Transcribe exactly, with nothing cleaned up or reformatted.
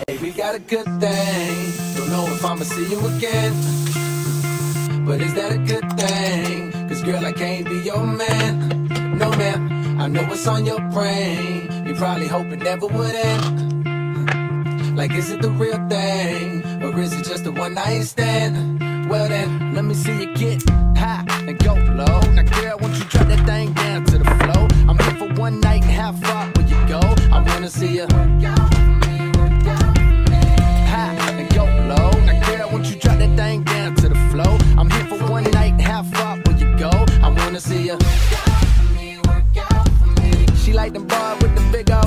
Hey, we got a good thing. Don't know if I'ma see you again, but is that a good thing? Cause girl, I can't be your man. No man, I know what's on your brain. You probably hope it never would end. Like, is it the real thing, or is it just a one night stand? Well then, let me see you get high and go low. Now girl, won't you drop that thing down to the floor? I'm here for one night, how far will you go? I wanna see you work out for me, work out for me. High and go low. Now girl, won't you drop that thing down to the floor? I'm here for one night, how far will you go? I wanna see you work out for me, work out for me. She like them boys with the big